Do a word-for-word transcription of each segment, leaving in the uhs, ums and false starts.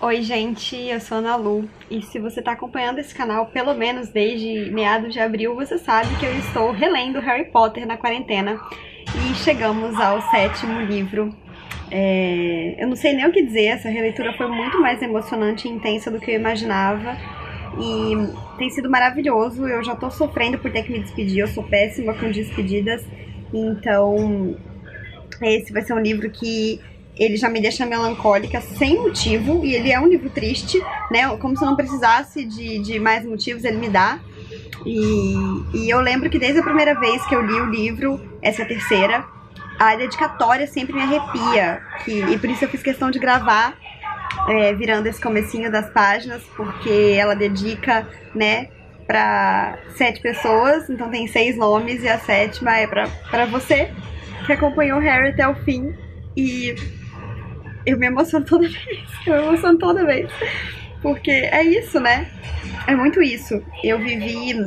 Oi gente, eu sou a Ana Lu, e se você está acompanhando esse canal pelo menos desde meados de abril, você sabe que eu estou relendo Harry Potter na quarentena e chegamos ao sétimo livro. É... Eu não sei nem o que dizer, essa releitura foi muito mais emocionante e intensa do que eu imaginava e tem sido maravilhoso. Eu já estou sofrendo por ter que me despedir, eu sou péssima com despedidas, então esse vai ser um livro que ele já me deixa melancólica sem motivo, e ele é um livro triste, né? Como se eu não precisasse de, de mais motivos, ele me dá. E, e eu lembro que desde a primeira vez que eu li o livro, essa é a terceira, a dedicatória sempre me arrepia. Que, e por isso eu fiz questão de gravar, é, virando esse comecinho das páginas, porque ela dedica, né, para sete pessoas, então tem seis nomes, e a sétima é pra, pra você, que acompanhou o Harry até o fim. E eu me emociono toda vez, eu me emociono toda vez, porque é isso, né? É muito isso. Eu vivi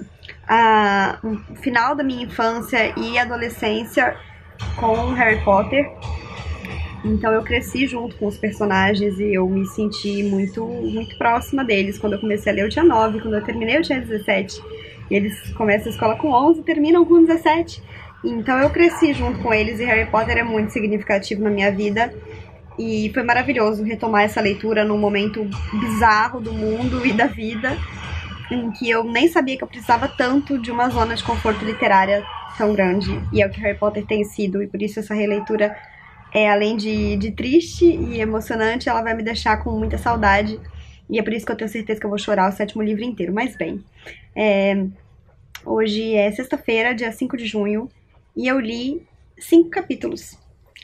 a, o final da minha infância e adolescência com Harry Potter, então eu cresci junto com os personagens e eu me senti muito, muito próxima deles. Quando eu comecei a ler eu tinha nove, quando eu terminei eu tinha dezessete, e eles começam a escola com onze e terminam com dezessete. Então eu cresci junto com eles e Harry Potter é muito significativo na minha vida. E foi maravilhoso retomar essa leitura num momento bizarro do mundo e da vida, em que eu nem sabia que eu precisava tanto de uma zona de conforto literária tão grande. E é o que Harry Potter tem sido, e por isso essa releitura é, além de, de triste e emocionante, ela vai me deixar com muita saudade. E é por isso que eu tenho certeza que eu vou chorar o sétimo livro inteiro. Mas bem, é, hoje é sexta-feira, dia cinco de junho, e eu li cinco capítulos.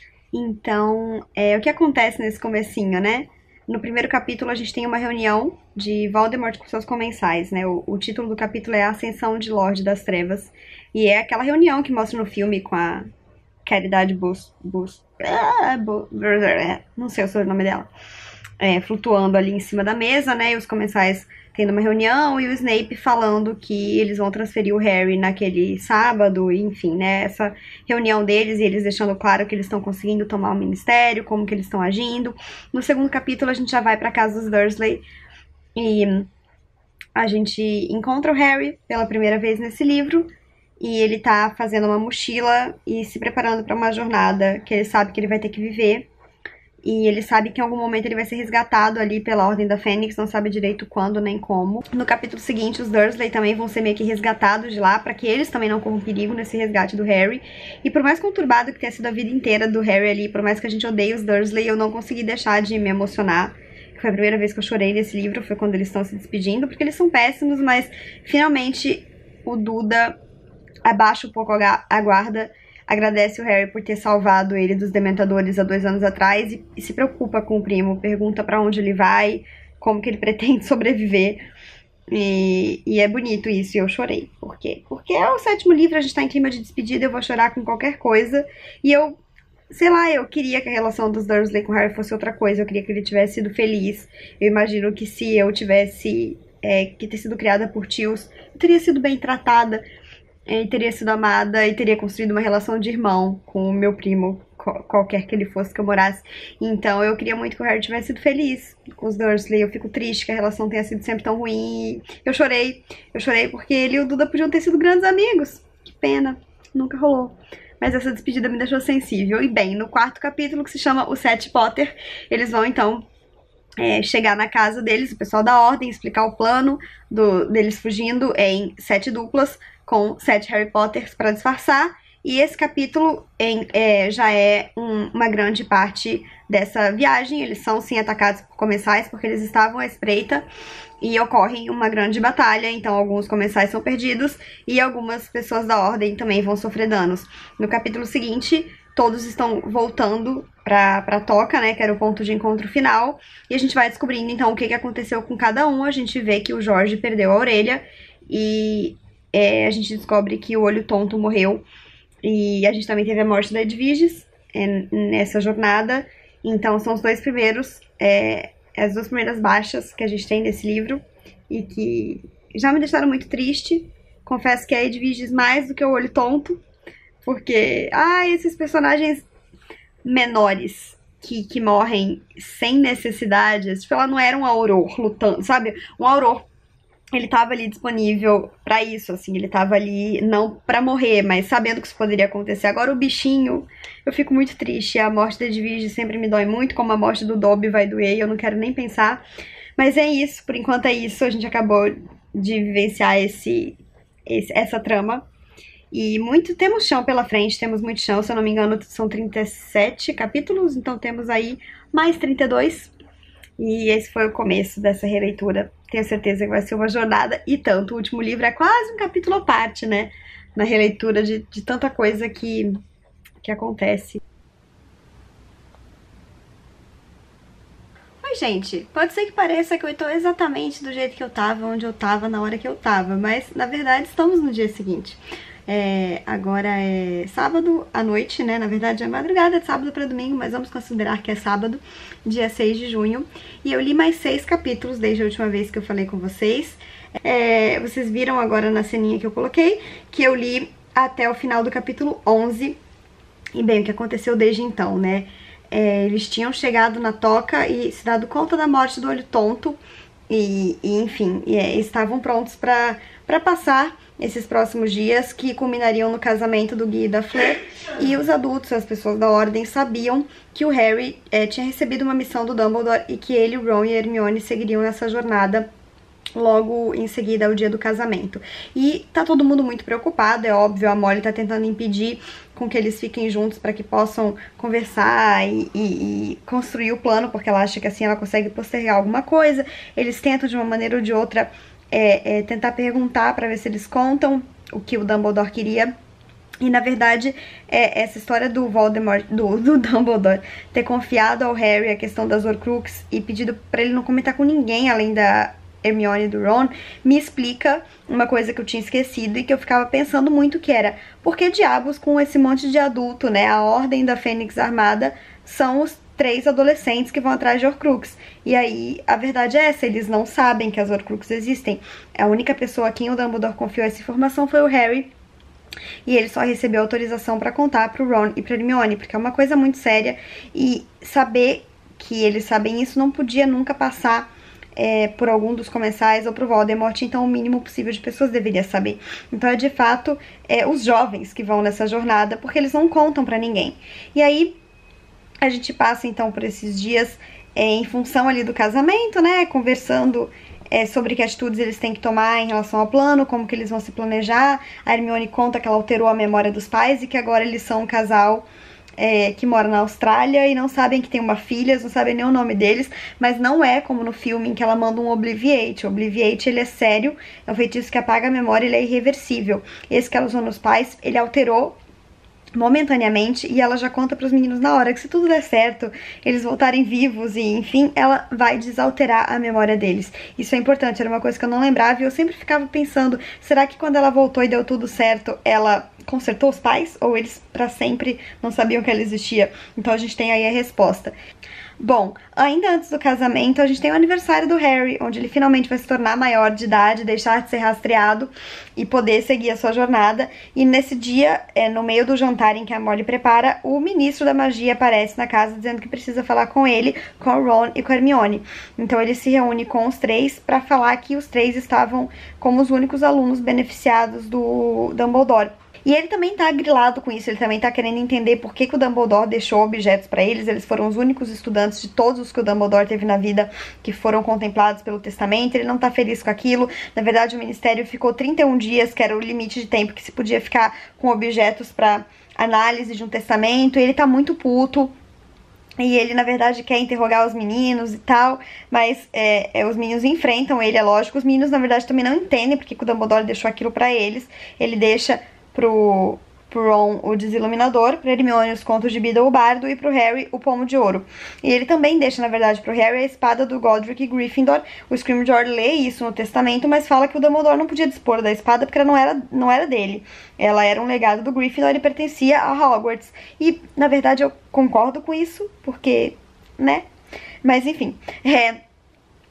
Então, é, o que acontece nesse comecinho, né? No primeiro capítulo a gente tem uma reunião de Voldemort com seus comensais, né? O, o título do capítulo é A Ascensão de Lorde das Trevas. E é aquela reunião que mostra no filme com a Caridade Bus... Bus ah, Bu, não sei o sobrenome dela. É, flutuando ali em cima da mesa, né? E os comensais tendo uma reunião e o Snape falando que eles vão transferir o Harry naquele sábado, enfim, né, essa reunião deles e eles deixando claro que eles estão conseguindo tomar o ministério, como que eles estão agindo. No segundo capítulo a gente já vai pra casa dos Dursley e a gente encontra o Harry pela primeira vez nesse livro e ele tá fazendo uma mochila e se preparando para uma jornada que ele sabe que ele vai ter que viver. E ele sabe que em algum momento ele vai ser resgatado ali pela Ordem da Fênix, não sabe direito quando nem como. No capítulo seguinte, os Dursley também vão ser meio que resgatados de lá, para que eles também não corram perigo nesse resgate do Harry. E por mais conturbado que tenha sido a vida inteira do Harry ali, por mais que a gente odeie os Dursley, eu não consegui deixar de me emocionar. Foi a primeira vez que eu chorei nesse livro, foi quando eles estão se despedindo, porque eles são péssimos, mas finalmente o Duda abaixa um pouco a guarda, agradece o Harry por ter salvado ele dos Dementadores há dois anos atrás e, e se preocupa com o primo, pergunta pra onde ele vai, como que ele pretende sobreviver. E, e é bonito isso, e eu chorei. Por quê? Porque é o sétimo livro, a gente tá em clima de despedida, eu vou chorar com qualquer coisa. E eu, sei lá, eu queria que a relação dos Dursley com o Harry fosse outra coisa, eu queria que ele tivesse sido feliz. Eu imagino que se eu tivesse é, que ter sido criada por tios, eu teria sido bem tratada, e teria sido amada e teria construído uma relação de irmão com o meu primo, qualquer que ele fosse que eu morasse. Então eu queria muito que o Harry tivesse sido feliz com os Dursley. Eu fico triste que a relação tenha sido sempre tão ruim. Eu chorei, eu chorei porque ele e o Duda podiam ter sido grandes amigos. Que pena, nunca rolou. Mas essa despedida me deixou sensível. E bem, no quarto capítulo, que se chama Os Sete Potter, eles vão então É, chegar na casa deles, o pessoal da Ordem, explicar o plano do, deles fugindo em sete duplas, com sete Harry Potters para disfarçar. E esse capítulo em, é, já é um, uma grande parte dessa viagem. Eles são sim atacados por comensais, porque eles estavam à espreita e ocorre uma grande batalha, então alguns comensais são perdidos e algumas pessoas da Ordem também vão sofrer danos. No capítulo seguinte, todos estão voltando pra, pra Toca, né, que era o ponto de encontro final, e a gente vai descobrindo, então, o que, que aconteceu com cada um. A gente vê que o Jorge perdeu a orelha, e é, a gente descobre que o Olho Tonto morreu, e a gente também teve a morte da Edwiges é, nessa jornada. Então, são os dois primeiros, é, as duas primeiras baixas que a gente tem nesse livro, e que já me deixaram muito triste. Confesso que a Edwiges mais do que o Olho Tonto, porque, ah, esses personagens menores que, que morrem sem necessidade. Tipo, ela não era um Auror lutando, sabe? Um Auror, ele tava ali disponível pra isso, assim, ele tava ali não pra morrer, mas sabendo que isso poderia acontecer. Agora o bichinho, eu fico muito triste, a morte da Edwige sempre me dói muito, como a morte do Dobby vai doer, eu não quero nem pensar. Mas é isso, por enquanto é isso, a gente acabou de vivenciar esse, esse, essa trama. E muito, temos chão pela frente, temos muito chão, se eu não me engano são trinta e sete capítulos, então temos aí mais trinta e dois. E esse foi o começo dessa releitura. Tenho certeza que vai ser uma jornada e tanto. O último livro é quase um capítulo à parte, né? Na releitura de, de tanta coisa que, que acontece. Oi, gente. Pode ser que pareça que eu estou exatamente do jeito que eu tava, onde eu tava, na hora que eu tava. Mas, na verdade, estamos no dia seguinte. É, agora é sábado à noite, né? Na verdade é madrugada de sábado para domingo, mas vamos considerar que é sábado, dia seis de junho. E eu li mais seis capítulos desde a última vez que eu falei com vocês. É, vocês viram agora na ceninha que eu coloquei que eu li até o final do capítulo onze. E bem, o que aconteceu desde então, né? É, eles tinham chegado na toca e se dado conta da morte do Olho Tonto. E, e enfim, e, é, estavam prontos para para passar esses próximos dias que culminariam no casamento do Guy e da Fleur. E os adultos, as pessoas da ordem, sabiam que o Harry é, tinha recebido uma missão do Dumbledore e que ele, o Ron e a Hermione seguiriam nessa jornada logo em seguida ao dia do casamento. E tá todo mundo muito preocupado, é óbvio, a Molly tá tentando impedir com que eles fiquem juntos para que possam conversar e, e, e construir o plano, porque ela acha que assim ela consegue postergar alguma coisa. Eles tentam de uma maneira ou de outra É, é, tentar perguntar para ver se eles contam o que o Dumbledore queria. E na verdade é essa história do Voldemort, do, do Dumbledore ter confiado ao Harry a questão das Horcrux e pedido para ele não comentar com ninguém além da Hermione e do Ron, me explica uma coisa que eu tinha esquecido e que eu ficava pensando muito, que era: por que diabos com esse monte de adulto, né? A Ordem da Fênix Armada são os três adolescentes que vão atrás de Horcrux. E aí, a verdade é essa, eles não sabem que as Horcrux existem. A única pessoa a quem o Dumbledore confiou essa informação foi o Harry, e ele só recebeu autorização pra contar pro Ron e pra Hermione, porque é uma coisa muito séria, e saber que eles sabem isso não podia nunca passar é, por algum dos comensais ou pro Voldemort, então o mínimo possível de pessoas deveria saber. Então é de fato é, os jovens que vão nessa jornada, porque eles não contam pra ninguém. E aí a gente passa então por esses dias é, em função ali do casamento, né, conversando é, sobre que atitudes eles têm que tomar em relação ao plano, como que eles vão se planejar. A Hermione conta que ela alterou a memória dos pais e que agora eles são um casal é, que mora na Austrália e não sabem que tem uma filha, eles não sabem nem o nome deles, mas não é como no filme em que ela manda um Obliviate. O Obliviate, ele é sério, é um feitiço que apaga a memória, ele é irreversível. Esse que ela usou nos pais, ele alterou momentaneamente, e ela já conta para os meninos na hora que se tudo der certo, eles voltarem vivos e enfim, ela vai desalterar a memória deles. Isso é importante, era uma coisa que eu não lembrava e eu sempre ficava pensando, será que quando ela voltou e deu tudo certo, ela consertou os pais? Ou eles para sempre não sabiam que ela existia? Então a gente tem aí a resposta. Bom, ainda antes do casamento, a gente tem o aniversário do Harry, onde ele finalmente vai se tornar maior de idade, deixar de ser rastreado e poder seguir a sua jornada. E nesse dia, é, no meio do jantar em que a Molly prepara, o ministro da magia aparece na casa dizendo que precisa falar com ele, com o Ron e com a Hermione. Então ele se reúne com os três para falar que os três estavam como os únicos alunos beneficiados do Dumbledore. E ele também tá grilado com isso, ele também tá querendo entender por que, que o Dumbledore deixou objetos pra eles. Eles foram os únicos estudantes de todos os que o Dumbledore teve na vida que foram contemplados pelo testamento. Ele não tá feliz com aquilo. Na verdade, o Ministério ficou trinta e um dias, que era o limite de tempo que se podia ficar com objetos pra análise de um testamento. E ele tá muito puto. E ele, na verdade, quer interrogar os meninos e tal, mas é, é, os meninos enfrentam ele, é lógico. Os meninos, na verdade, também não entendem porque que o Dumbledore deixou aquilo pra eles. Ele deixa pro, pro Ron o Desiluminador, pra Hermione os Contos de Beedle o Bardo e pro Harry o Pomo de Ouro. E ele também deixa, na verdade, pro Harry a espada do Godric Gryffindor. O Scrimgeour lê isso no testamento, mas fala que o Dumbledore não podia dispor da espada porque ela não era, não era dele. Ela era um legado do Gryffindor e pertencia a Hogwarts. E, na verdade, eu concordo com isso, porque, né? Mas, enfim, é...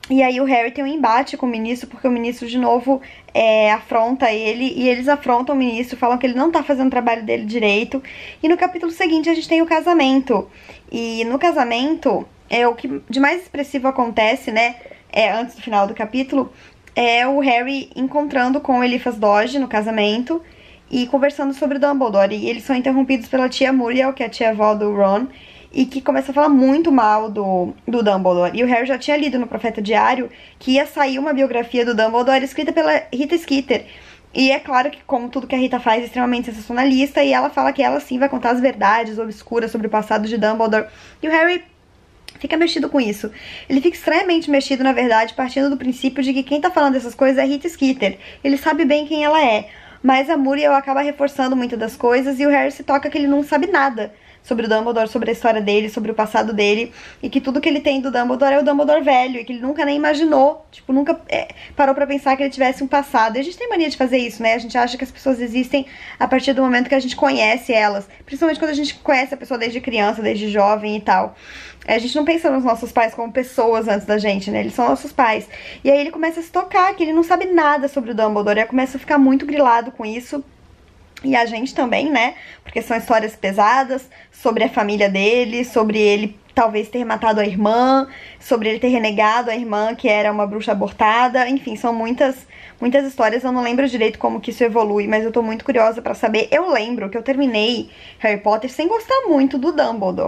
E aí o Harry tem um embate com o ministro, porque o ministro de novo é, afronta ele, e eles afrontam o ministro, falam que ele não tá fazendo o trabalho dele direito. E no capítulo seguinte a gente tem o casamento. E no casamento, é o que de mais expressivo acontece, né, é, antes do final do capítulo, é o Harry encontrando com Eliphas Dodge no casamento e conversando sobre Dumbledore. E eles são interrompidos pela tia Muriel, que é a tia-avó do Ron, e que começa a falar muito mal do, do Dumbledore. E o Harry já tinha lido no Profeta Diário que ia sair uma biografia do Dumbledore escrita pela Rita Skeeter. E é claro que, como tudo que a Rita faz, é extremamente sensacionalista, e ela fala que ela sim vai contar as verdades obscuras sobre o passado de Dumbledore. E o Harry fica mexido com isso. Ele fica extremamente mexido, na verdade, partindo do princípio de que quem tá falando essas coisas é a Rita Skeeter. Ele sabe bem quem ela é. Mas a Muriel acaba reforçando muitas das coisas, e o Harry se toca que ele não sabe nada sobre o Dumbledore, sobre a história dele, sobre o passado dele, e que tudo que ele tem do Dumbledore é o Dumbledore velho, e que ele nunca nem imaginou, tipo, nunca é, parou pra pensar que ele tivesse um passado. E a gente tem mania de fazer isso, né? A gente acha que as pessoas existem a partir do momento que a gente conhece elas, principalmente quando a gente conhece a pessoa desde criança, desde jovem e tal. A gente não pensa nos nossos pais como pessoas antes da gente, né? Eles são nossos pais. E aí ele começa a se tocar que ele não sabe nada sobre o Dumbledore, e começa a ficar muito grilado com isso. E a gente também, né? Porque são histórias pesadas sobre a família dele, sobre ele talvez ter matado a irmã, sobre ele ter renegado a irmã, que era uma bruxa abortada. Enfim, são muitas, muitas histórias. Eu não lembro direito como que isso evolui, mas eu tô muito curiosa pra saber. Eu lembro que eu terminei Harry Potter sem gostar muito do Dumbledore.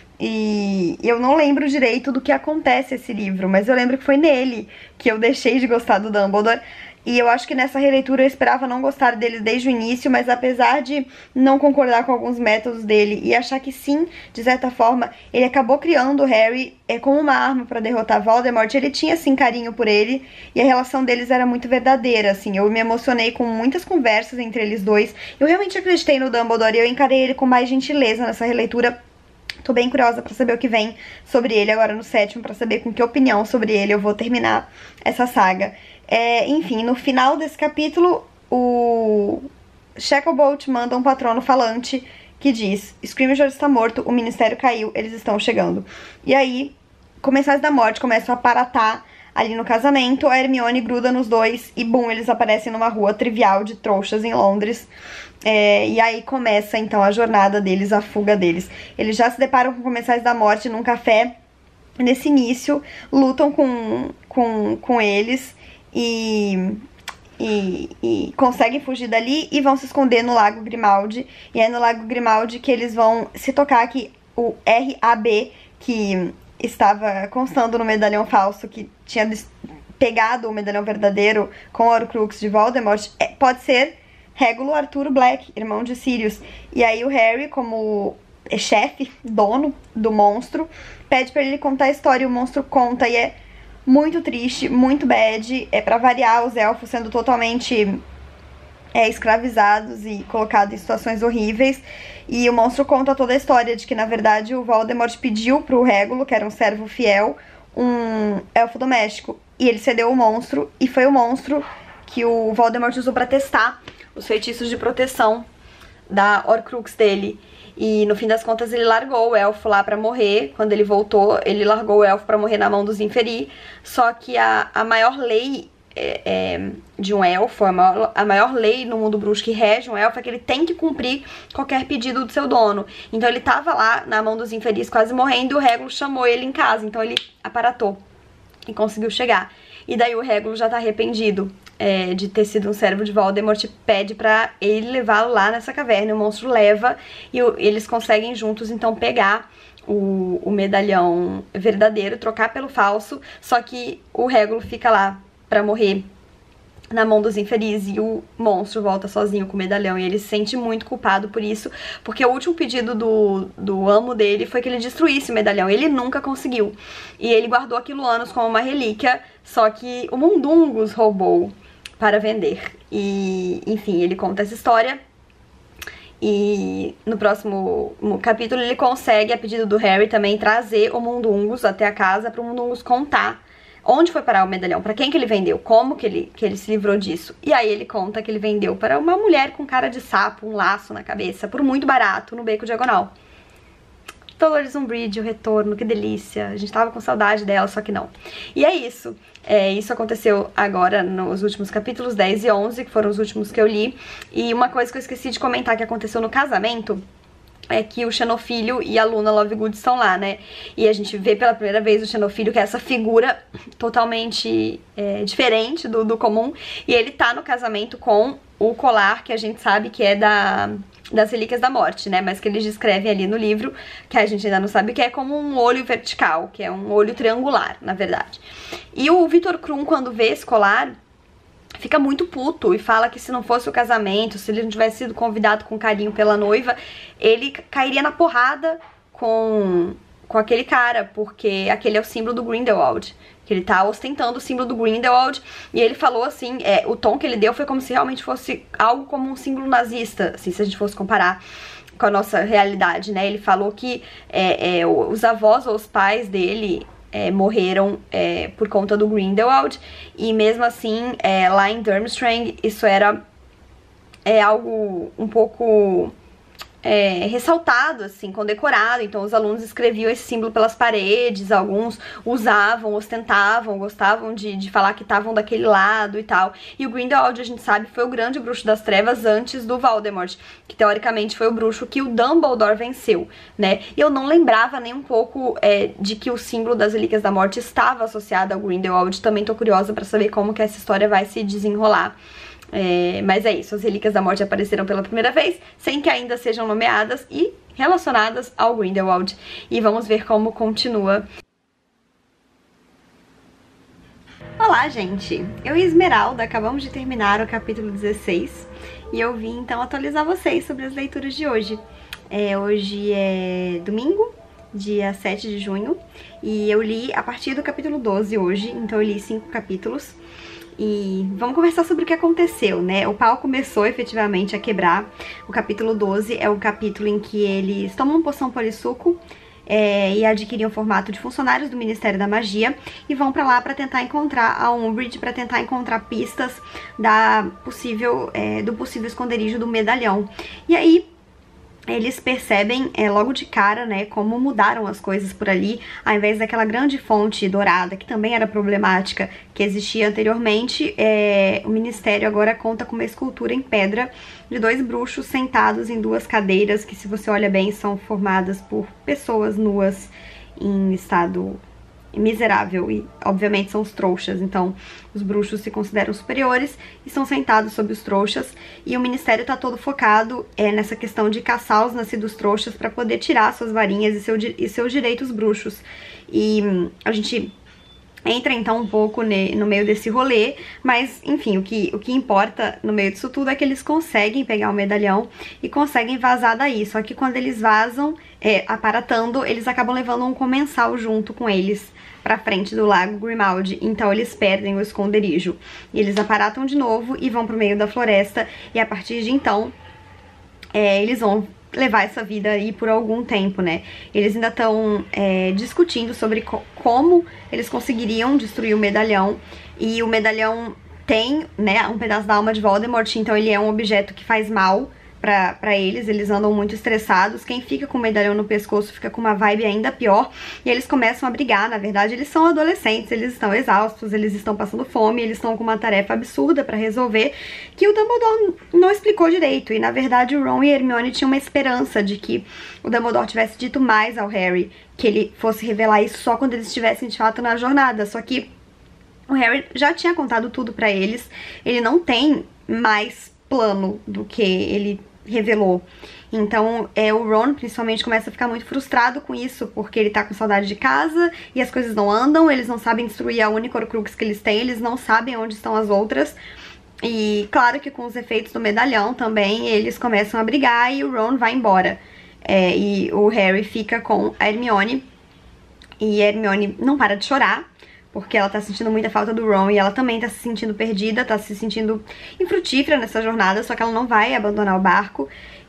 E eu não lembro direito do que acontece esse livro, mas eu lembro que foi nele que eu deixei de gostar do Dumbledore. E eu acho que nessa releitura eu esperava não gostar dele desde o início, mas apesar de não concordar com alguns métodos dele e achar que sim, de certa forma, ele acabou criando o Harry é, como uma arma pra derrotar Voldemort, ele tinha sim carinho por ele, e a relação deles era muito verdadeira, assim. Eu me emocionei com muitas conversas entre eles dois. Eu realmente acreditei no Dumbledore e eu encarei ele com mais gentileza nessa releitura. Tô bem curiosa pra saber o que vem sobre ele agora no sétimo, pra saber com que opinião sobre ele eu vou terminar essa saga. É, enfim, no final desse capítulo, o Shacklebolt manda um patrono falante que diz: Scrimgeour está morto, o ministério caiu, eles estão chegando. E aí, comensais da morte começam a aparatar ali no casamento, a Hermione gruda nos dois e, bum, eles aparecem numa rua trivial de trouxas em Londres. É, e aí começa, então, a jornada deles, a fuga deles. Eles já se deparam com comensais da morte num café. Nesse início, lutam com, com, com eles e, e, e conseguem fugir dali e vão se esconder no Lago Grimaldi. E é no Lago Grimaldi que eles vão se tocar que o R A B, que estava constando no medalhão falso, que tinha pegado o medalhão verdadeiro com o Horcrux de Voldemort, é, pode ser Regulus Arthur Black, irmão de Sirius. E aí o Harry, como chefe, dono do monstro, pede pra ele contar a história, e o monstro conta, e é muito triste, muito bad. É pra variar, os elfos sendo totalmente é, escravizados e colocados em situações horríveis. E o monstro conta toda a história de que, na verdade, o Voldemort pediu pro Regulus, que era um servo fiel, um elfo doméstico, e ele cedeu o monstro, e foi o monstro que o Voldemort usou pra testar os feitiços de proteção da Horcrux dele. E no fim das contas ele largou o elfo lá pra morrer. Quando ele voltou, ele largou o elfo pra morrer na mão dos Inferi. Só que a, a maior lei é, é, de um elfo, a maior, a maior lei no mundo bruxo que rege um elfo é que ele tem que cumprir qualquer pedido do seu dono. Então ele tava lá na mão dos Inferis quase morrendo, e o Regulus chamou ele em casa. Então ele aparatou e conseguiu chegar. E daí o Regulus já tá arrependido é, de ter sido um servo de Voldemort, pede pra ele levá-lo lá nessa caverna. O monstro leva e o, eles conseguem juntos então pegar o, o medalhão verdadeiro, trocar pelo falso, só que o Regulus fica lá pra morrer na mão dos Inferis, e o monstro volta sozinho com o medalhão, e ele se sente muito culpado por isso, porque o último pedido do, do amo dele foi que ele destruísse o medalhão. Ele nunca conseguiu, e ele guardou aquilo anos como uma relíquia, só que o Mundungus roubou para vender. E, enfim, ele conta essa história, e no próximo capítulo ele consegue, a pedido do Harry também, trazer o Mundungus até a casa para o Mundungus contar onde foi parar o medalhão, pra quem que ele vendeu, como que ele, que ele se livrou disso. E aí ele conta que ele vendeu para uma mulher com cara de sapo, um laço na cabeça, por muito barato, no Beco Diagonal. Dolores Umbridge, o retorno, que delícia. A gente tava com saudade dela, só que não. E é isso. É, isso aconteceu agora nos últimos capítulos dez e onze, que foram os últimos que eu li. E uma coisa que eu esqueci de comentar que aconteceu no casamento é que o Xenofilho e a Luna Lovegood estão lá, né? E a gente vê pela primeira vez o Xenofilho, que é essa figura totalmente é, diferente do, do comum. E ele tá no casamento com o colar que a gente sabe que é da... das Relíquias da Morte, né, mas que eles descrevem ali no livro, que a gente ainda não sabe o que é, como um olho vertical, que é um olho triangular, na verdade. E o Viktor Krum, quando vê esse colar, fica muito puto e fala que se não fosse o casamento, se ele não tivesse sido convidado com carinho pela noiva, ele cairia na porrada com, com aquele cara, porque aquele é o símbolo do Grindelwald. Que ele tá ostentando o símbolo do Grindelwald, e ele falou assim, é, o tom que ele deu foi como se realmente fosse algo como um símbolo nazista, assim, se a gente fosse comparar com a nossa realidade, né? Ele falou que é, é, os avós ou os pais dele é, morreram é, por conta do Grindelwald, e mesmo assim, é, lá em Durmstrang, isso era é, algo um pouco... É, ressaltado, assim, condecorado. Então os alunos escreviam esse símbolo pelas paredes, alguns usavam, ostentavam, gostavam de, de falar que estavam daquele lado e tal. E o Grindelwald, a gente sabe, foi o grande bruxo das trevas antes do Voldemort, que teoricamente foi o bruxo que o Dumbledore venceu, né? E eu não lembrava nem um pouco é, de que o símbolo das Relíquias da Morte estava associado ao Grindelwald. Também tô curiosa pra saber como que essa história vai se desenrolar. É, mas é isso, as Relíquias da Morte apareceram pela primeira vez, sem que ainda sejam nomeadas e relacionadas ao Grindelwald. E vamos ver como continua. Olá, gente! Eu e Esmeralda acabamos de terminar o capítulo dezesseis e eu vim então atualizar vocês sobre as leituras de hoje. É, hoje é domingo, dia sete de junho, e eu li a partir do capítulo doze hoje, então eu li cinco capítulos. E vamos conversar sobre o que aconteceu, né? O pau começou efetivamente a quebrar. O capítulo doze é o capítulo em que eles tomam poção polissuco é, e adquirem o formato de funcionários do Ministério da Magia e vão pra lá pra tentar encontrar a Umbridge, pra tentar encontrar pistas da possível, é, do possível esconderijo do medalhão. E aí eles percebem é, logo de cara, né, como mudaram as coisas por ali. Ao invés daquela grande fonte dourada, que também era problemática, que existia anteriormente, é, o Ministério agora conta com uma escultura em pedra de dois bruxos sentados em duas cadeiras, que, se você olha bem, são formadas por pessoas nuas em estado miserável, e obviamente são os trouxas. Então os bruxos se consideram superiores e são sentados sobre os trouxas, e o ministério tá todo focado é, nessa questão de caçar os nascidos trouxas para poder tirar suas varinhas e, seu, e seus direitos bruxos. E hum, a gente entra então um pouco ne, no meio desse rolê, mas enfim, o que, o que importa no meio disso tudo é que eles conseguem pegar o medalhão e conseguem vazar daí. Só que quando eles vazam, é, aparatando, eles acabam levando um comensal junto com eles pra frente do lago Grimmauld, então eles perdem o esconderijo. E eles aparatam de novo e vão pro meio da floresta, e a partir de então é, eles vão levar essa vida aí por algum tempo, né? Eles ainda estão é, discutindo sobre co como eles conseguiriam destruir o medalhão, e o medalhão tem, né, um pedaço da alma de Voldemort, então ele é um objeto que faz mal pra, pra eles, eles andam muito estressados. Quem fica com o medalhão no pescoço fica com uma vibe ainda pior, e eles começam a brigar. Na verdade, eles são adolescentes, eles estão exaustos, eles estão passando fome, eles estão com uma tarefa absurda pra resolver, que o Dumbledore não explicou direito, e na verdade o Ron e a Hermione tinham uma esperança de que o Dumbledore tivesse dito mais ao Harry, que ele fosse revelar isso só quando eles estivessem de fato na jornada, só que o Harry já tinha contado tudo pra eles, ele não tem mais plano do que ele revelou. Então é, o Ron principalmente começa a ficar muito frustrado com isso, porque ele tá com saudade de casa e as coisas não andam, eles não sabem destruir a única Horcrux que eles têm, eles não sabem onde estão as outras. E claro que com os efeitos do medalhão também eles começam a brigar e o Ron vai embora. É, e o Harry fica com a Hermione, e a Hermione não para de chorar, porque ela tá sentindo muita falta do Ron, e ela também tá se sentindo perdida, tá se sentindo infrutífera nessa jornada, só que ela não vai abandonar o barco.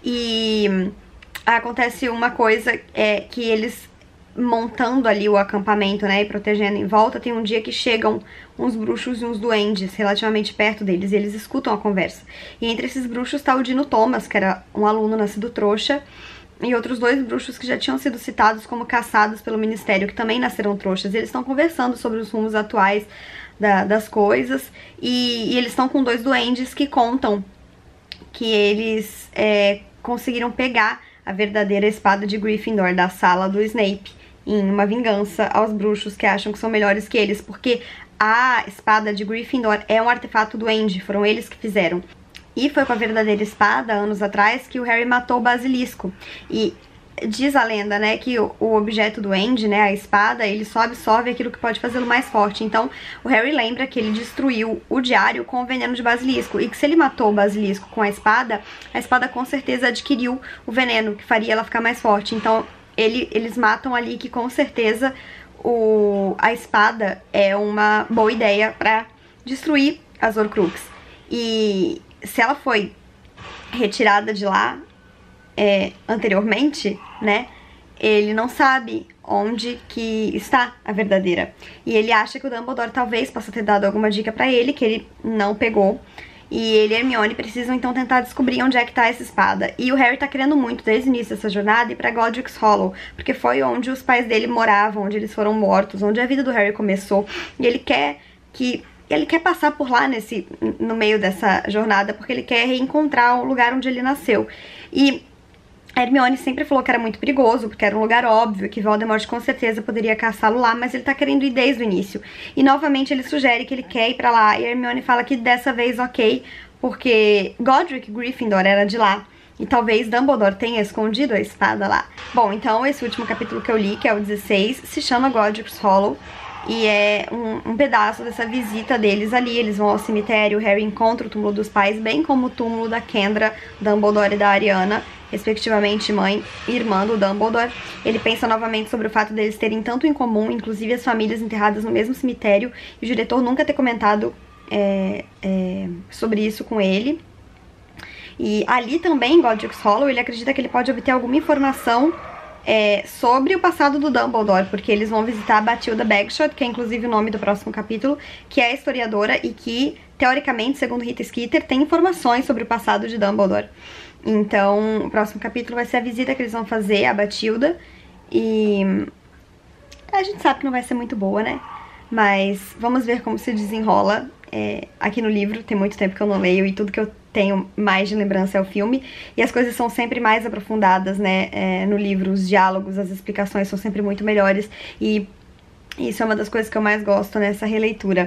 E acontece uma coisa, é que eles montando ali o acampamento, né, e protegendo em volta, tem um dia que chegam uns bruxos e uns duendes relativamente perto deles, e eles escutam a conversa. E entre esses bruxos tá o Dino Thomas, que era um aluno nascido trouxa, e outros dois bruxos que já tinham sido citados como caçados pelo Ministério, que também nasceram trouxas. Eles estão conversando sobre os rumos atuais da, das coisas, e, e eles estão com dois duendes que contam que eles é, conseguiram pegar a verdadeira espada de Gryffindor da sala do Snape, em uma vingança aos bruxos que acham que são melhores que eles, porque a espada de Gryffindor é um artefato duende, foram eles que fizeram. E foi com a verdadeira espada, anos atrás, que o Harry matou o basilisco. E diz a lenda, né, que o, o objeto duende, né, a espada, ele só absorve aquilo que pode fazê-lo mais forte. Então, o Harry lembra que ele destruiu o diário com o veneno de basilisco. E que se ele matou o basilisco com a espada, a espada com certeza adquiriu o veneno, que faria ela ficar mais forte. Então, ele, eles matam ali que com certeza o, a espada é uma boa ideia pra destruir as Horcrux. E se ela foi retirada de lá é, anteriormente, né, ele não sabe onde que está a verdadeira. E ele acha que o Dumbledore talvez possa ter dado alguma dica pra ele, que ele não pegou. E ele e Hermione precisam então tentar descobrir onde é que tá essa espada. E o Harry tá querendo muito, desde o início dessa jornada, ir pra Godric's Hollow, porque foi onde os pais dele moravam, onde eles foram mortos, onde a vida do Harry começou. E ele quer que... Ele quer passar por lá nesse, no meio dessa jornada, porque ele quer reencontrar o lugar onde ele nasceu. E a Hermione sempre falou que era muito perigoso, porque era um lugar óbvio, que Voldemort com certeza poderia caçá-lo lá, mas ele tá querendo ir desde o início. E novamente ele sugere que ele quer ir pra lá, e a Hermione fala que dessa vez ok, porque Godric Gryffindor era de lá. E talvez Dumbledore tenha escondido a espada lá. Bom, então esse último capítulo que eu li, que é o dezesseis, se chama Godric's Hollow. E é um, um pedaço dessa visita deles ali. Eles vão ao cemitério, o Harry encontra o túmulo dos pais, bem como o túmulo da Kendra, Dumbledore e da Ariana, respectivamente mãe e irmã do Dumbledore. Ele pensa novamente sobre o fato deles terem tanto em comum, inclusive as famílias enterradas no mesmo cemitério, e o diretor nunca ter comentado é, é, sobre isso com ele. E ali também, em Godric's Hollow, ele acredita que ele pode obter alguma informação É, sobre o passado do Dumbledore, porque eles vão visitar a Bathilda Bagshot, que é inclusive o nome do próximo capítulo, que é a historiadora e que, teoricamente, segundo Rita Skeeter, tem informações sobre o passado de Dumbledore. Então, o próximo capítulo vai ser a visita que eles vão fazer à Bathilda, e a gente sabe que não vai ser muito boa, né? Mas vamos ver como se desenrola. É, aqui no livro, tem muito tempo que eu não leio, e tudo que eu tenho mais de lembrança é o filme, e as coisas são sempre mais aprofundadas, né, é, no livro, os diálogos, as explicações são sempre muito melhores, e isso é uma das coisas que eu mais gosto nessa releitura.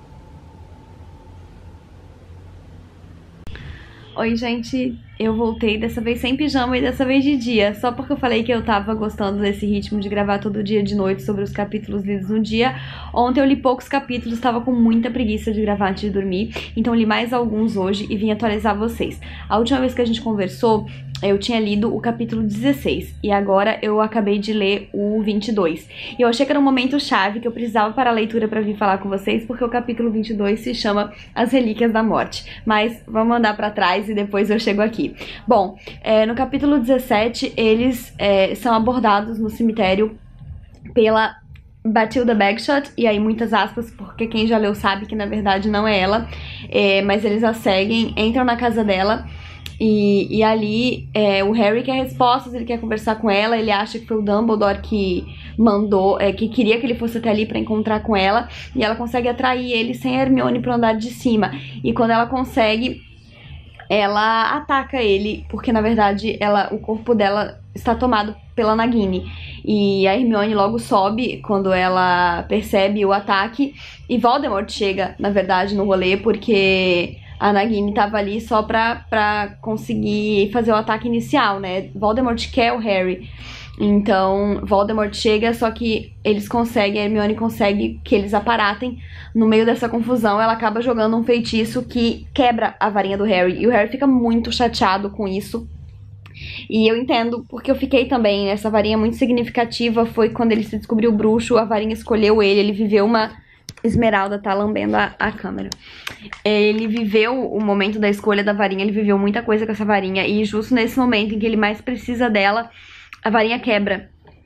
Oi, gente, eu voltei dessa vez sem pijama e dessa vez de dia, só porque eu falei que eu tava gostando desse ritmo de gravar todo dia de noite sobre os capítulos lidos no dia. Ontem eu li poucos capítulos, tava com muita preguiça de gravar antes de dormir, então li mais alguns hoje e vim atualizar vocês. A última vez que a gente conversou, eu tinha lido o capítulo dezesseis, e agora eu acabei de ler o vinte e dois. E eu achei que era um momento chave, que eu precisava parar a leitura pra vir falar com vocês, porque o capítulo vinte e dois se chama As Relíquias da Morte. Mas vamos andar pra trás e depois eu chego aqui. Bom, é, no capítulo dezessete, eles é, são abordados no cemitério pela Bathilda Bagshot, e aí muitas aspas, porque quem já leu sabe que na verdade não é ela, é, mas eles a seguem, entram na casa dela, e, e ali é, o Harry quer respostas, ele quer conversar com ela, ele acha que foi o Dumbledore que mandou, é, que queria que ele fosse até ali pra encontrar com ela, e ela consegue atrair ele sem a Hermione pro andar de cima, e quando ela consegue, ela ataca ele, porque na verdade ela, o corpo dela está tomado pela Nagini. E a Hermione logo sobe quando ela percebe o ataque, e Voldemort chega, na verdade, no rolê, porque a Nagini estava ali só pra, pra conseguir fazer o ataque inicial, né? Voldemort quer o Harry. Então, Voldemort chega, só que eles conseguem, a Hermione consegue que eles aparatem. No meio dessa confusão, ela acaba jogando um feitiço que quebra a varinha do Harry. E o Harry fica muito chateado com isso. E eu entendo, porque eu fiquei também. Essa varinha muito significativa foi quando ele se descobriu bruxo, a varinha escolheu ele, ele viveu uma... Esmeralda tá lambendo a, a câmera. Ele viveu o momento da escolha da varinha, ele viveu muita coisa com essa varinha. E justo nesse momento em que ele mais precisa dela, a varinha quebra.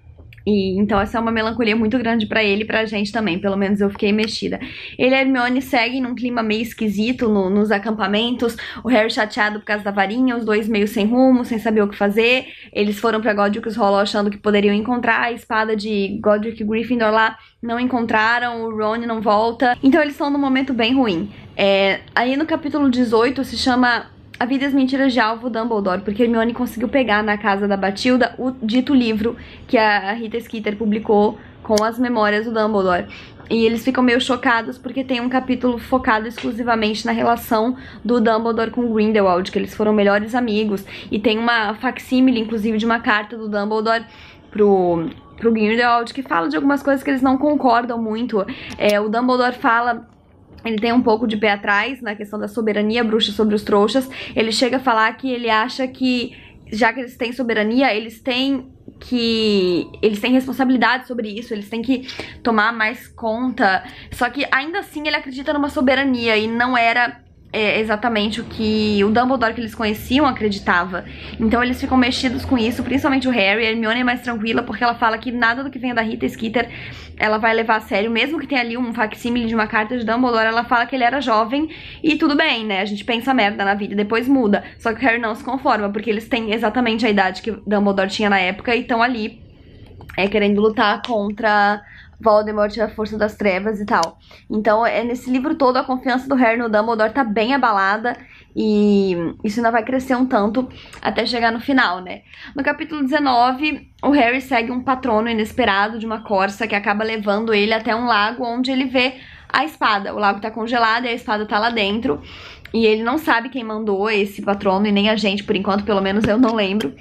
E então essa é uma melancolia muito grande pra ele e pra gente também, pelo menos eu fiquei mexida. Ele e a Hermione seguem num clima meio esquisito no, nos acampamentos, o Harry chateado por causa da varinha, os dois meio sem rumo, sem saber o que fazer. Eles foram pra Godric's Hollow achando que poderiam encontrar a espada de Godric Gryffindor lá, não encontraram, o Ron não volta. Então eles estão num momento bem ruim. É, aí no capítulo dezoito se chama A Vida e as Mentiras de Alvo Dumbledore, porque Hermione conseguiu pegar na casa da Batilda o dito livro que a Rita Skeeter publicou com as memórias do Dumbledore. E eles ficam meio chocados porque tem um capítulo focado exclusivamente na relação do Dumbledore com Grindelwald, que eles foram melhores amigos. E tem uma facsímile, inclusive, de uma carta do Dumbledore pro, pro Grindelwald, que fala de algumas coisas que eles não concordam muito. É, o Dumbledore fala... Ele tem um pouco de pé atrás na questão da soberania bruxa sobre os trouxas. Ele chega a falar que ele acha que, já que eles têm soberania, eles têm que... Eles têm responsabilidade sobre isso, eles têm que tomar mais conta. Só que, ainda assim, ele acredita numa soberania e não era... É exatamente o que o Dumbledore que eles conheciam acreditava. Então eles ficam mexidos com isso, principalmente o Harry. A Hermione é mais tranquila porque ela fala que nada do que venha da Rita Skeeter ela vai levar a sério, mesmo que tenha ali um facsímile de uma carta de Dumbledore. Ela fala que ele era jovem e tudo bem, né? A gente pensa merda na vida e depois muda. Só que o Harry não se conforma, porque eles têm exatamente a idade que Dumbledore tinha na época e estão ali é, querendo lutar contra Voldemort e a Força das Trevas e tal. Então, é nesse livro todo, a confiança do Harry no Dumbledore tá bem abalada e isso ainda vai crescer um tanto até chegar no final, né? No capítulo dezenove, o Harry segue um patrono inesperado de uma corça que acaba levando ele até um lago onde ele vê a espada. O lago tá congelado e a espada tá lá dentro. E ele não sabe quem mandou esse patrono e nem a gente, por enquanto, pelo menos eu não lembro.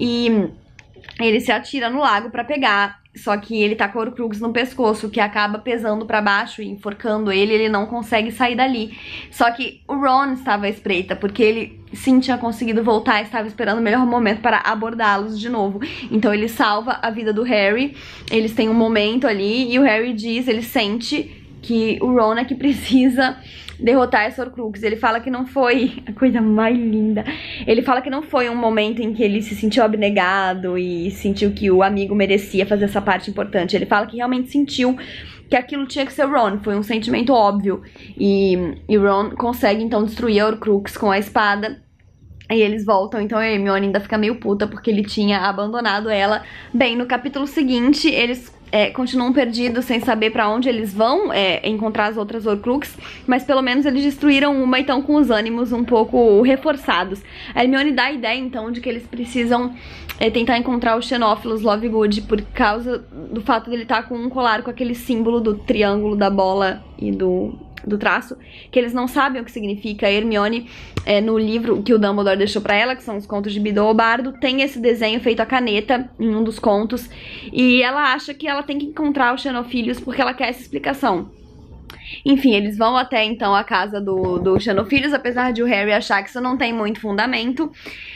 E ele se atira no lago pra pegar. Só que ele tá com o Horcrux no pescoço, que acaba pesando pra baixo e enforcando ele, ele não consegue sair dali. Só que o Ron estava à espreita, porque ele sim tinha conseguido voltar e estava esperando o melhor momento para abordá-los de novo. Então ele salva a vida do Harry, eles têm um momento ali e o Harry diz, ele sente que o Ron é que precisa derrotar esse Horcrux. Ele fala que não foi a coisa mais linda. Ele fala que não foi um momento em que ele se sentiu abnegado e sentiu que o amigo merecia fazer essa parte importante. Ele fala que realmente sentiu que aquilo tinha que ser o Ron. Foi um sentimento óbvio. E, e Ron consegue então destruir a Horcrux com a espada. E eles voltam, então a Hermione ainda fica meio puta porque ele tinha abandonado ela. Bem, no capítulo seguinte, eles é, continuam perdidos sem saber pra onde eles vão é, encontrar as outras Horcrux, mas pelo menos eles destruíram uma e estão com os ânimos um pouco reforçados. A Hermione dá a ideia, então, de que eles precisam é, tentar encontrar o Xenófilos Lovegood por causa do fato dele estar com um colar com aquele símbolo do triângulo, da bola e do... do traço, que eles não sabem o que significa. A Hermione, é, no livro que o Dumbledore deixou pra ela, que são os contos de Bidou o Bardo, tem esse desenho feito à caneta em um dos contos, e ela acha que ela tem que encontrar os Xenofilhos porque ela quer essa explicação. Enfim, eles vão até então a casa do, do Xenofilhos, apesar de o Harry achar que isso não tem muito fundamento.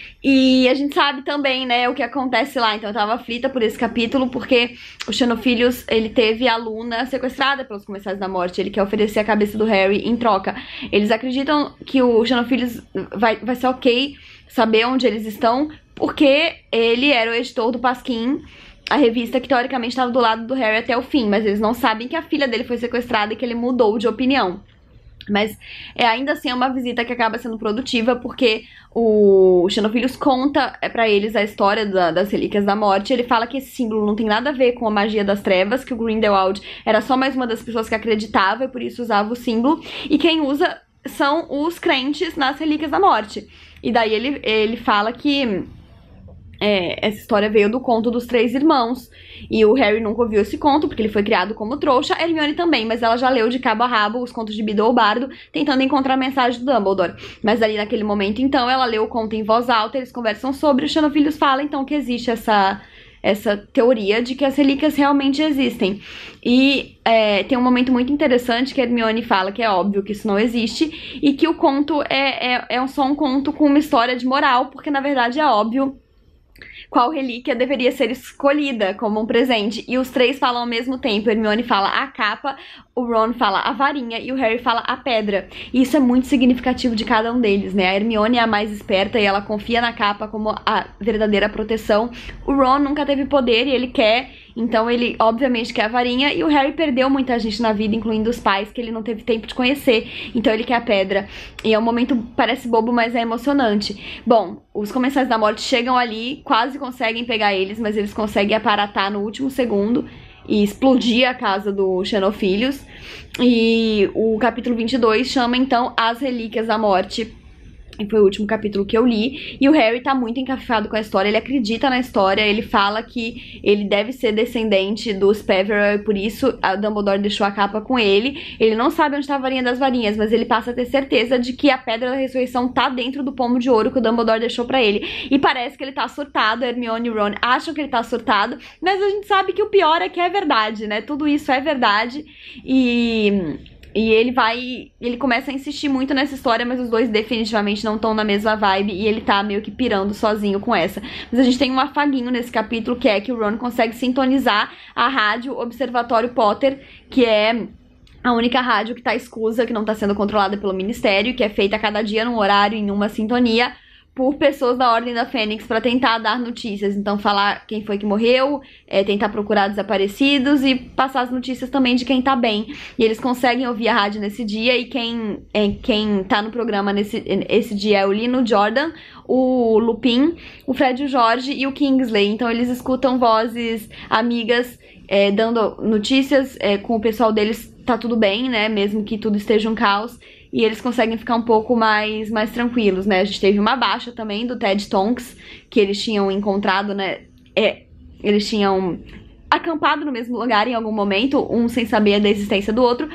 E a gente sabe também, né, o que acontece lá. Então eu tava aflita por esse capítulo, porque o Xenofilhos, ele teve a Luna sequestrada pelos Comensais da Morte. Ele quer oferecer a cabeça do Harry em troca. Eles acreditam que o Xenofilhos vai, vai ser ok saber onde eles estão, porque ele era o editor do Pasquim, a revista que teoricamente estava do lado do Harry até o fim. Mas eles não sabem que a filha dele foi sequestrada e que ele mudou de opinião. Mas é, ainda assim é uma visita que acaba sendo produtiva, porque o Xenofilhos conta é, pra eles a história da, das Relíquias da Morte. Ele fala que esse símbolo não tem nada a ver com a magia das trevas, que o Grindelwald era só mais uma das pessoas que acreditava e por isso usava o símbolo, e quem usa são os crentes nas Relíquias da Morte. E daí ele, ele fala que é, essa história veio do conto dos Três Irmãos. E o Harry nunca ouviu esse conto, porque ele foi criado como trouxa. A Hermione também, mas ela já leu de cabo a rabo os contos de Bidou o Bardo, tentando encontrar a mensagem do Dumbledore. Mas ali naquele momento, então, ela leu o conto em voz alta, eles conversam sobre, o Xenofilhos fala, então, que existe essa... essa teoria de que as relíquias realmente existem. E é, tem um momento muito interessante que a Hermione fala que é óbvio que isso não existe, e que o conto é, é, é só um conto com uma história de moral, porque na verdade é óbvio qual relíquia deveria ser escolhida como um presente. E os três falam ao mesmo tempo. Hermione fala a capa, o Ron fala a varinha e o Harry fala a pedra. E isso é muito significativo de cada um deles, né? A Hermione é a mais esperta e ela confia na capa como a verdadeira proteção. O Ron nunca teve poder e ele quer, então ele obviamente quer a varinha. E o Harry perdeu muita gente na vida, incluindo os pais, que ele não teve tempo de conhecer. Então ele quer a pedra. E é um momento, parece bobo, mas é emocionante. Bom, os Comensais da Morte chegam ali, quase conseguem pegar eles, mas eles conseguem aparatar no último segundo e explodir a casa do Xenofilhos. E o capítulo vinte e dois chama então As Relíquias da Morte. E foi o último capítulo que eu li. E o Harry tá muito encafifado com a história. Ele acredita na história. Ele fala que ele deve ser descendente dos Peverell. E por isso a Dumbledore deixou a capa com ele. Ele não sabe onde tá a varinha das varinhas, mas ele passa a ter certeza de que a Pedra da Ressurreição tá dentro do pomo de ouro que o Dumbledore deixou pra ele. E parece que ele tá surtado. A Hermione e o Ron acham que ele tá surtado. Mas a gente sabe que o pior é que é verdade, né? Tudo isso é verdade. E... E ele vai, ele começa a insistir muito nessa história, mas os dois definitivamente não estão na mesma vibe e ele tá meio que pirando sozinho com essa. Mas a gente tem um afaguinho nesse capítulo, que é que o Ron consegue sintonizar a rádio Observatório Potter, que é a única rádio que tá escusa, que não tá sendo controlada pelo Ministério, que é feita a cada dia num horário, em uma sintonia, por pessoas da Ordem da Fênix pra tentar dar notícias. Então falar quem foi que morreu, é, tentar procurar desaparecidos e passar as notícias também de quem tá bem. E eles conseguem ouvir a rádio nesse dia e quem, é, quem tá no programa nesse esse dia é o Lino Jordan, o Lupin, o Fred e o Jorge e o Kingsley. Então eles escutam vozes amigas é, dando notícias é, com o pessoal deles, tá tudo bem, né? Mesmo que tudo esteja um caos. E eles conseguem ficar um pouco mais, mais tranquilos, né? A gente teve uma baixa também do Ted Tonks, que eles tinham encontrado, né? É, eles tinham acampado no mesmo lugar em algum momento, um sem saber da existência do outro.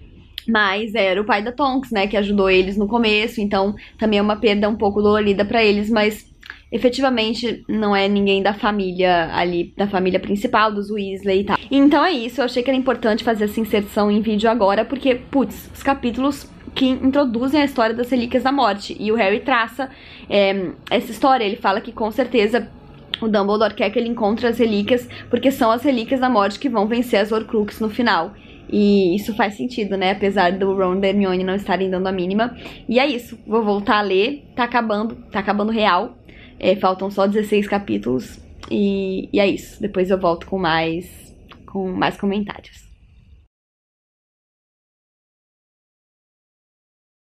Mas era o pai da Tonks, né? Que ajudou eles no começo. Então também é uma perda um pouco dolorida pra eles, mas efetivamente não é ninguém da família ali, da família principal, dos Weasley e tal. Então é isso, eu achei que era importante fazer essa inserção em vídeo agora, porque, putz, os capítulos que introduzem a história das Relíquias da Morte. E o Harry traça é, essa história. Ele fala que com certeza o Dumbledore quer que ele encontre as relíquias, porque são as Relíquias da Morte que vão vencer as Horcruxes no final. E isso faz sentido, né? Apesar do Ron e da Hermione não estarem dando a mínima. E é isso, vou voltar a ler. Tá acabando, tá acabando real. É, faltam só dezesseis capítulos. E, e é isso. Depois eu volto com mais, com mais comentários.